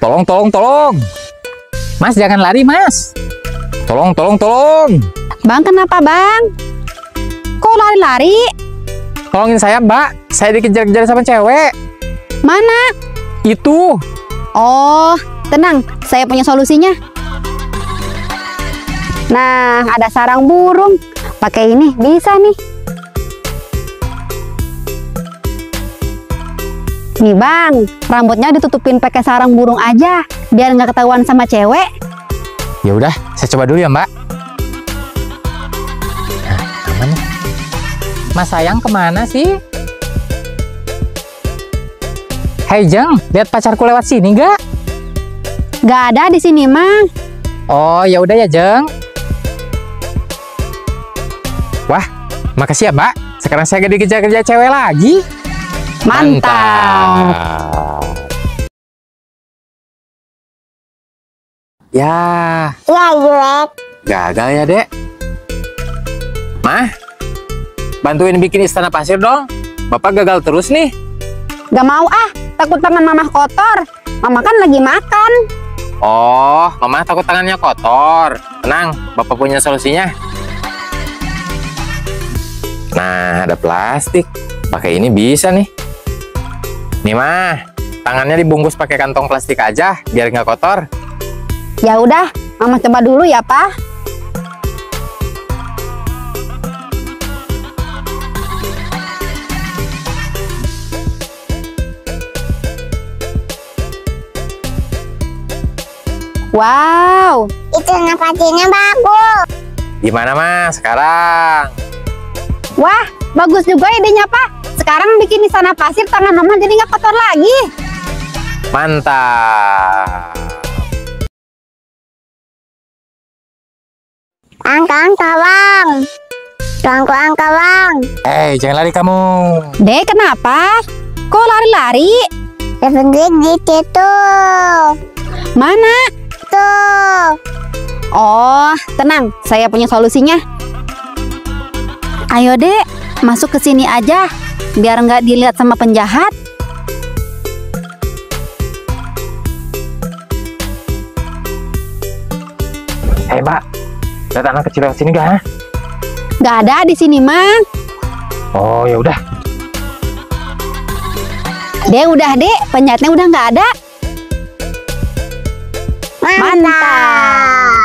Tolong, tolong, tolong. Mas, jangan lari, Mas. Tolong, tolong, tolong. Bang, kenapa bang? Kok lari-lari? Tolongin saya, Mbak. Saya dikejar-kejar sama cewek. Mana? Itu. Oh, tenang. Saya punya solusinya. Nah, ada sarang burung. Pakai ini bisa nih. Nih bang, rambutnya ditutupin pakai sarang burung aja, biar nggak ketahuan sama cewek. Ya udah, saya coba dulu ya, Mbak. Nah, aman nih. Mas sayang kemana sih? Hei Jeng, lihat pacarku lewat sini nggak? Nggak ada di sini mah. Oh, ya udah ya Jeng. Wah, makasih ya Mbak. Sekarang saya gak dikejar-kejar cewek lagi. Mantap. Ya. Ya, jelek. Gagal ya, Dek. Mah, bantuin bikin istana pasir dong. Bapak gagal terus nih. Gak mau ah, takut tangan mamah kotor. Mama kan lagi makan. Oh, Mama takut tangannya kotor. Tenang, Bapak punya solusinya. Nah, ada plastik. Pakai ini bisa nih. Nih, Mah. Tangannya dibungkus pakai kantong plastik aja, biar nggak kotor. Ya udah, Mama coba dulu ya, Pak. Wow, Itu napasnya bagus. Gimana, Mas, sekarang? wah, bagus juga idenya, Pak. Sekarang bikin istana pasir tangan Mama jadi nggak kotor lagi. Mantap. Angka bang. Angka bang. Hei, jangan lari kamu. Dek, kenapa? Kok lari-lari? Seperti gitu tuh. Mana? Tuh. Oh, tenang, saya punya solusinya. Ayo dek, masuk ke sini aja, biar nggak dilihat sama penjahat. Hei, Mbak. Lihat anak kecil lewat sini gak? Nggak ada di sini, Mang. Oh, ya udah. Dek, udah dek, penjahatnya udah nggak ada. Mantap.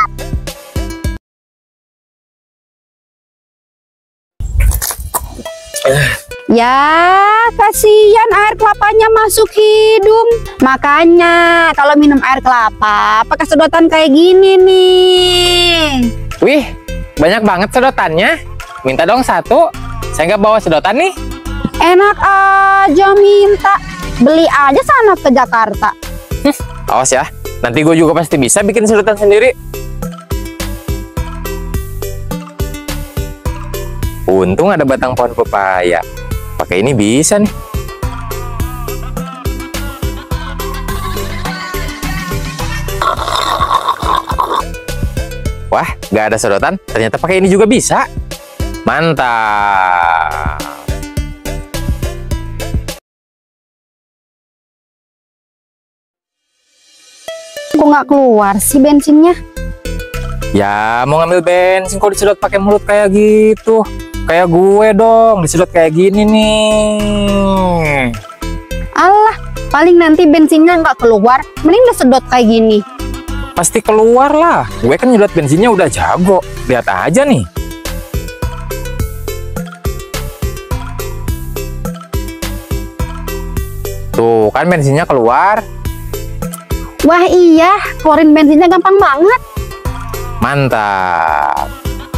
Ya, kasihan air kelapanya masuk hidung. Makanya kalau minum air kelapa pakai sedotan kayak gini nih. Wih, banyak banget sedotannya. Minta dong satu. Saya nggak bawa sedotan nih. Enak aja minta. Beli aja sana ke Jakarta. Awas ya. Nanti gue juga pasti bisa bikin sedotan sendiri. Untung ada batang pohon pepaya. Pakai ini bisa nih. Wah, nggak ada sedotan. Ternyata pakai ini juga bisa. Mantap. Kok nggak keluar sih bensinnya? Ya, mau ngambil bensin kok disedot pakai mulut kayak gitu. Kayak gue dong, disedot kayak gini nih. Alah, paling nanti bensinnya nggak keluar. Mending disedot kayak gini. Pasti keluar lah. Gue kan nyedot bensinnya udah jago. Lihat aja nih. Tuh, kan bensinnya keluar. Wah iya, keluarin bensinnya gampang banget. Mantap.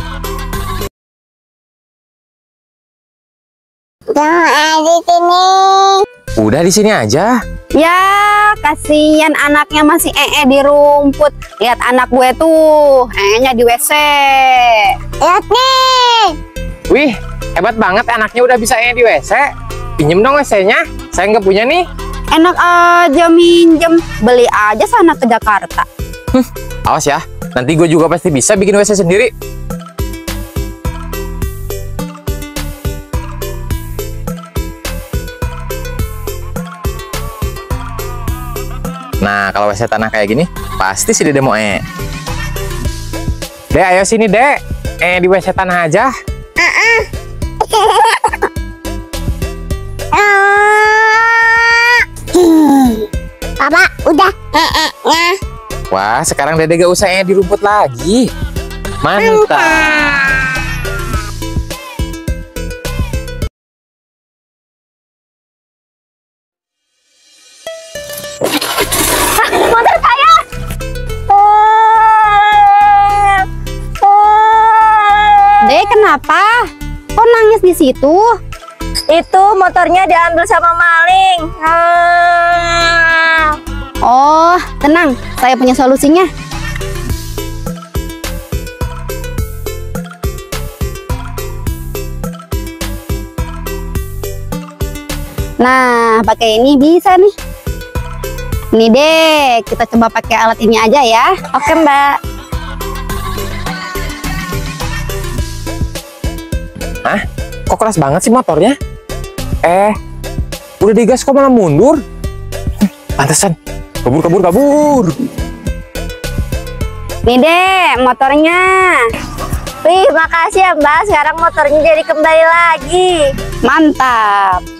Jangan ada di sini. Udah di sini aja. Ya, kasihan anaknya masih di rumput. Lihat anak gue tuh, nya di WC. Lihat nih. Wih, hebat banget anaknya udah bisa di WC. Pinjem dong WC-nya. Saya nggak punya nih. Enak aja minjem, beli aja sana ke Jakarta. Awas ya, nanti gue juga pasti bisa bikin WC sendiri. Nah, kalau WC tanah kayak gini, pasti si Dede mau Dek, ayo sini, Dek. Di WC tanah aja. Papa, udah. Wah, sekarang Dede gak usah di rumput lagi. Mantap. Motor saya. Dek, kenapa? Kok nangis di situ? Itu motornya diambil sama maling. Oh, tenang. Saya punya solusinya. Nah, pakai ini bisa nih. Nih deh, kita coba pakai alat ini aja ya. Oke, Mbak. Hah? Kok keras banget sih motornya? Udah digas kok malah mundur? Pantesan. Kabur. Nih deh, motornya. Wih, makasih ya, Mbak. Sekarang motornya jadi kembali lagi. Mantap.